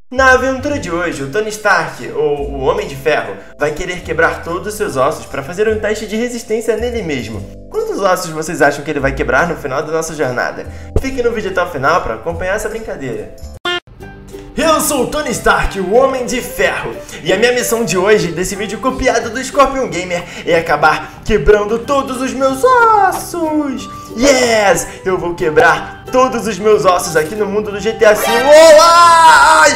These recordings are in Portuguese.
Na aventura de hoje, o Tony Stark, ou o Homem de Ferro, vai querer quebrar todos os seus ossos para fazer um teste de resistência nele mesmo. Quantos ossos vocês acham que ele vai quebrar no final da nossa jornada? Fique no vídeo até o final para acompanhar essa brincadeira. Eu sou o Tony Stark, o Homem de Ferro, e a minha missão de hoje, desse vídeo copiado do Scorpion Gamer, é acabar quebrando todos os meus ossos! Yes! Eu vou quebrar todos os meus ossos aqui no mundo do GTA V. Oh, ai!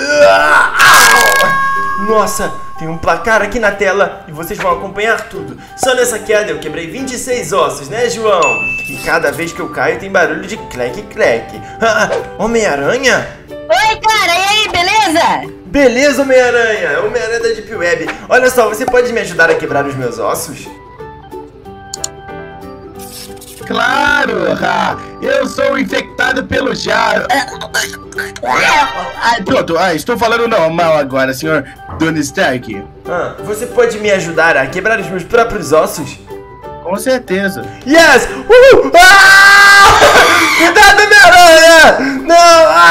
Nossa, tem um placar aqui na tela e vocês vão acompanhar tudo. Só nessa queda eu quebrei 26 ossos, né, João? E cada vez que eu caio tem barulho de clec-clec. Homem-Aranha? Oi, cara, e aí, beleza? Beleza, Homem-Aranha! Homem-Aranha da Deep Web. Olha só, você pode me ajudar a quebrar os meus ossos? Claro! Eu sou infectado pelo Jaro. Pronto, estou falando normal agora, senhor Tony Stark. Você pode me ajudar a quebrar os meus próprios ossos? Com certeza. Yes! Cuidado, Homem-Aranha! Não!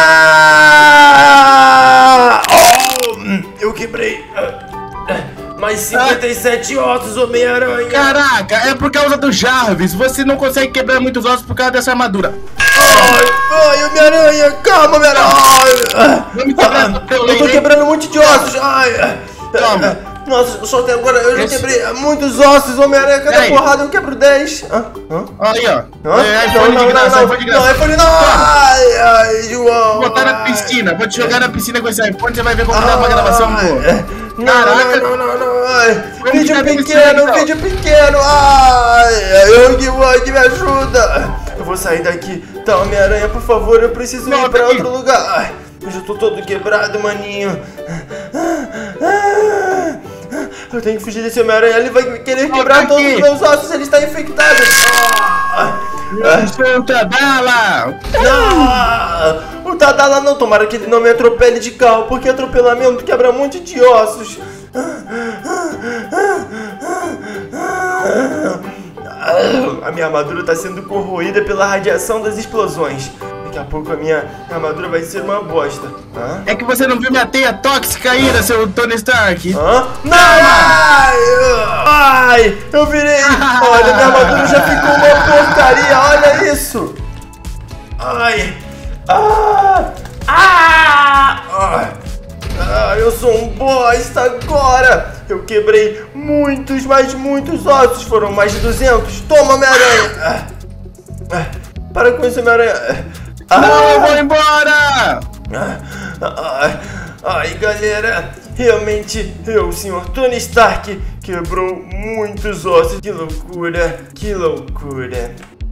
Eu quebrei mais 57 ossos, Homem-Aranha. Caraca, é por causa do Jarvis. Você não consegue quebrar muitos ossos por causa dessa armadura. Ai, Homem-Aranha, calma, Homem-Aranha. Eu tô quebrando um monte de ossos. Toma. Nossa, só até agora eu já quebrei muitos ossos, Homem-Aranha. Cada porrada eu quebro 10. Aí, ó. iPhone de graça. Não, iPhone não. Ai, João. Vou botar na piscina. Vou te jogar na piscina com esse iPhone. Você vai ver como dá pra gravação boa. Caraca. Não. Vídeo pequeno. Ai, Huggy, me ajuda. Eu vou sair daqui. Tá, Homem-Aranha, por favor, eu preciso ir pra outro lugar. Ai, eu já tô todo quebrado, maninho. Eu tenho que fugir desse Homem-Aranha. Ele vai querer quebrar todos os meus ossos. Ele está infectado. Eu sou o Tadala. Não, o Tadala não. Tomara que ele não me atropele de carro, porque atropelamento quebra um monte de ossos. A minha armadura está sendo corroída pela radiação das explosões. Daqui a pouco a minha armadura vai ser uma bosta. É que você não viu minha teia tóxica ainda, seu Tony Stark. Não! Ai! Eu virei! Olha, minha armadura já ficou uma porcaria! Olha isso! Ai! Eu sou um bosta agora! Eu quebrei muitos, mas muitos ossos! Foram mais de 200! Toma, Homem-Aranha! Para com isso, Homem-Aranha! Não, eu vou embora! Ai, galera, realmente eu, o senhor Tony Stark, quebrou muitos ossos. Que loucura, que loucura.